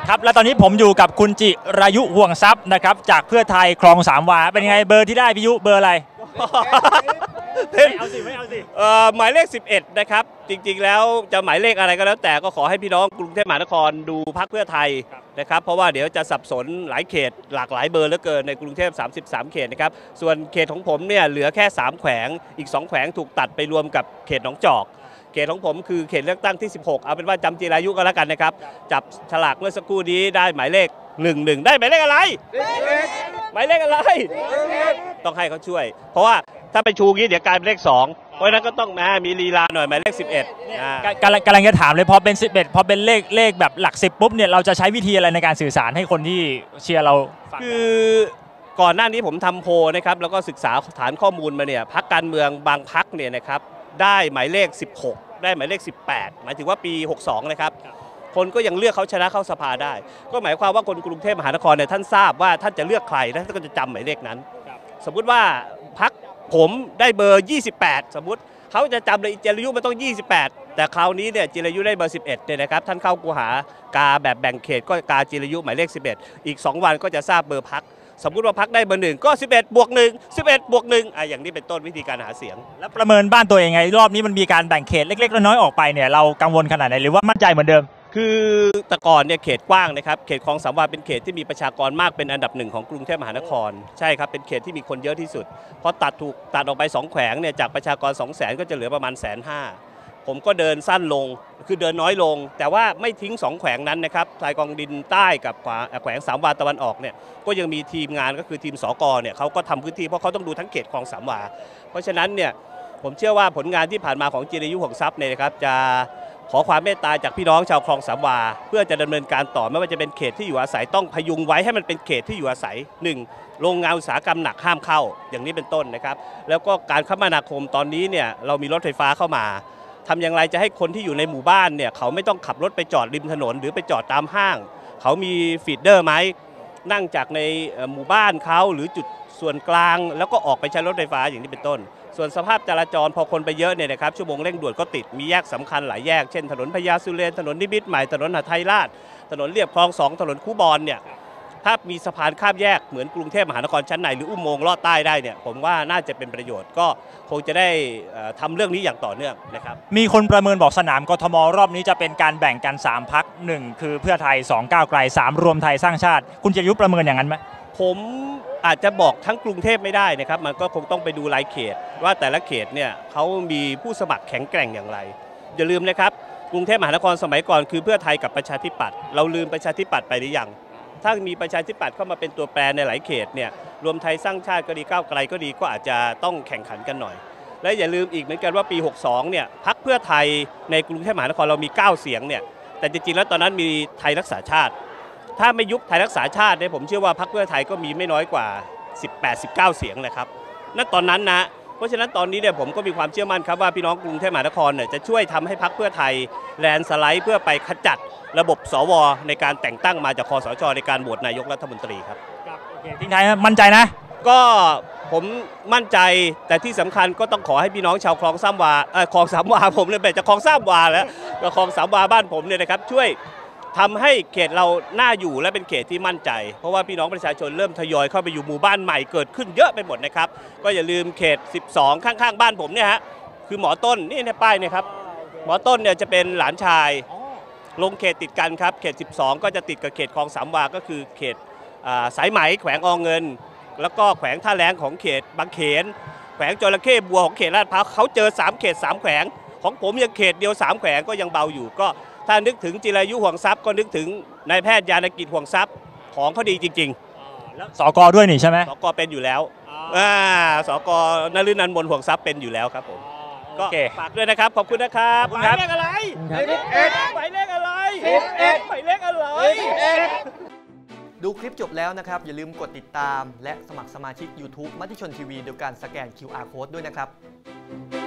ครับและตอนนี้ผมอยู่กับคุณจิรายุห่วงทรัพย์นะครับจากเพื่อไทยคลองสามวาเป็นไงเบอร์ที่ได้พี่ยุเบอร์อะไรไม่เอาสิหมายเลข11นะครับจริงๆแล้วจะหมายเลขอะไรก็แล้วแต่ก็ขอให้พี่น้องกรุงเทพมหานครดูพรรคเพื่อไทยนะครับเพราะว่าเดี๋ยวจะสับสนหลายเขตหลากหลายเบอร์เหลือเกินในกรุงเทพ33เขตนะครับส่วนเขตของผมเนี่ยเหลือแค่3แขวงอีก2แขวงถูกตัดไปรวมกับเขตหนองจอกเขตของผมคือเขตเลือกตั้งที่16เอาเป็นว่าจำจิรายุก็แล้วกันนะครับจับฉลากเมื่อสักครู่นี้ได้หมายเลข11ได้หมายเลขอะไรหมายเลขอะไรต้องให้เขาช่วยเพราะว่าถ้าไปชูงี้เดี๋ยวกลายเป็นเลข2เพราะนั้นก็ต้องมีลีลาหน่อยหมายเลข11 กำลังจะถามเลยพอเป็น11พอเป็นเลขแบบหลัก10ปุ๊บเนี่ยเราจะใช้วิธีอะไรในการสื่อสารให้คนที่เชียร์เราคือก่อนหน้านี้ผมทำโพลนะครับแล้วก็ศึกษาฐานข้อมูลมาเนี่ยพรรคการเมืองบางพรรคเนี่ยนะครับได้หมายเลข16ได้หมายเลข18หมายถึงว่าปี62นะครับคนก็ยังเลือกเขาชนะเข้าสภาได้ก็หมายความว่าคนกรุงเทพมหานครเนี่ยท่านทราบว่าท่านจะเลือกใครแล้วท่านก็จะจำหมายเลขนั้นสมมุติว่าพรรคผมได้เบอร์28สมมุติเขาจะจำเลยจิรายุมันต้อง28แต่คราวนี้เนี่ยจิรายุได้เบอร์11เนี่ยนะครับท่านเข้ากูหากาแบบแบ่งเขตก็กาจิรายุหมายเลข11อีก2วันก็จะทราบเบอร์พรรคสมมุติว่าพรรคได้เบอร์1ก็11+1อย่างนี้เป็นต้นวิธีการหาเสียงแล้วประเมินบ้านตัวเองไงรอบนี้มันมีการแบ่งเขตเล็กๆน้อยๆออกไปเนี่ยเรากังวลขนาดไหนหรือว่ามั่นใจเหมือนเดิมคือแต่ก่อนเนี่ยเขตกว้างนะครับเขตคลองสามวาเป็นเขตที่มีประชากรมากเป็นอันดับ1ของกรุงเทพมหานครใช่ครับเป็นเขตที่มีคนเยอะที่สุดพอถูกตัดออกไป2แขวงเนี่ยจากประชากร 200,000 ก็จะเหลือประมาณ 150,000 ผมก็เดินสั้นลงคือเดินน้อยลงแต่ว่าไม่ทิ้ง2แขวงนั้นนะครับชายกองดินใต้กับแขวงสามวาตะวันออกเนี่ยก็ยังมีทีมงานก็คือทีมสกเนี่ยเขาก็ทำพื้นที่เพราะเขาต้องดูทั้งเขตคลองสามวาเพราะฉะนั้นเนี่ยผมเชื่อว่าผลงานที่ผ่านมาของจิรายุห่วงทรัพย์เนี่ยนะครับจะขอความเมตตาจากพี่น้องชาวคลองสามวาเพื่อจะดำเนินการต่อไม่ว่าจะเป็นเขตที่อยู่อาศัยต้องพยุงไว้ให้มันเป็นเขตที่อยู่อาศัย1โรงงานอุตสาหกรรมหนักห้ามเข้าอย่างนี้เป็นต้นนะครับแล้วก็การคมนาคมตอนนี้เนี่ยเรามีรถไฟฟ้าเข้ามาทำอย่างไรจะให้คนที่อยู่ในหมู่บ้านเนี่ยเขาไม่ต้องขับรถไปจอดริมถนนหรือไปจอดตามห้างเขามีฟีดเดอร์ไหมนั่งจากในหมู่บ้านเขาหรือจุดส่วนกลางแล้วก็ออกไปใช้รถไฟฟ้าอย่างนี้เป็นต้นส่วนสภาพจราจรพอคนไปเยอะเนี่ยนะครับชั่วโมงเร่งด่วนก็ติดมีแยกสำคัญหลายแยกเช่นถนนพญาสุเรนถนนนิมิตรใหม่ถนนหทัยราชถนนเรียบคลอง2ถนนคูบอนเนี่ยถ้ามีสะพานข้ามแยกเหมือนกรุงเทพมหานครชั้นในหรืออุโมงค์ลอดใต้ได้เนี่ยผมว่าน่าจะเป็นประโยชน์ก็คงจะได้ทำเรื่องนี้อย่างต่อเนื่องนะครับมีคนประเมินบอกสนามกทมรอบนี้จะเป็นการแบ่งกัน3พรรค1คือเพื่อไทย2ก้าวไกล3รวมไทยสร้างชาติคุณจิรายุประเมินอย่างนั้นไหมผมอาจจะบอกทั้งกรุงเทพไม่ได้นะครับมันก็คงต้องไปดูรายเขตว่าแต่ละเขตเนี่ยเขามีผู้สมัครแข็งแกร่งอย่างไรอย่าลืมนะครับกรุงเทพมหานครสมัยก่อนคือเพื่อไทยกับประชาธิปัตย์เราลืมประชาธิปัตย์ไปหรือยังถ้ามีประชาธิปัตย์เข้ามาเป็นตัวแปรในหลายเขตเนี่ยรวมไทยสร้างชาติก็ดีก้าวไกลก็ดีก็อาจจะต้องแข่งขันกันหน่อยและอย่าลืมอีกเหมือนกันว่าปี62เนี่ยพรรคเพื่อไทยในกรุงเทพมหานครเรามี9เสียงเนี่ยแต่จริงๆแล้วตอนนั้นมีไทยรักษาชาติถ้าไม่ยุบไทยรักษาชาติเนี่ยผมเชื่อว่าพรรคเพื่อไทยก็มีไม่น้อยกว่า18-19เสียงนะครับนั่นตอนนั้นนะเพราะฉะนั้นตอนนี้เนี่ยผมก็มีความเชื่อมั่นครับว่าพี่น้องกรุงเทพมหานครเนี่ยจะช่วยทำให้พรรคเพื่อไทยแลนสไลด์เพื่อไปขจัดระบบสวในการแต่งตั้งมาจากคสชในการโหวตนายกรัฐมนตรีครับทิ้งท้ายมั่นใจนะก็ผมมั่นใจแต่ที่สำคัญก็ต้องขอให้พี่น้องชาวคลองสามวาคลองสามวาผมเลยแบบจะคลองสามวาแล้วคลองสามวาบ้านผมเนี่ยนะครับช่วยทำให้เขตเราน่าอยู่และเป็นเขตที่มั่นใจเพราะว่าพี่น้องประชาชนเริ่มทยอยเข้าไปอยู่หมู่บ้านใหม่เกิดขึ้นเยอะไปหมดนะครับก็อย่าลืมเขต12ข้างๆบ้านผมเนี่ยฮะคือหมอต้นนี่ในป้ายเนี่ยครับหมอต้นเนี่ยจะเป็นหลานชายลงเขตติดกันครับเขต12ก็จะติดกับเขตคลองสามวาก็คือเขตสายไหมแขวงอเงินแล้วก็แขวงท่าแรงของเขตบางเขนแขวงจระเข้บัวของเขตลาดพร้าวเขาเจอ3เขต3แขวงของผมยังเขตเดียว3แขวงก็ยังเบาอยู่ก็ถ้านึกถึงจิรายุห่วงทรัพย์ก็นึกถึงนายแพทย์ยานกิจห่วงทรัพย์ของเขาดีจริงๆแล้วสกด้วยนี่ใช่ไหมสกเป็นอยู่แล้วสกนฤนันท์มนห่วงทรัพย์เป็นอยู่แล้วครับผมก็ฝากด้วยนะครับขอบคุณนะครับหมายเลขอะไรหมายเลขอะไรหมายเลขอะไรดูคลิปจบแล้วนะครับอย่าลืมกดติดตามและสมัครสมาชิก YouTube มติชนทีวีโดยการสแกน QR Code ด้วยนะครับ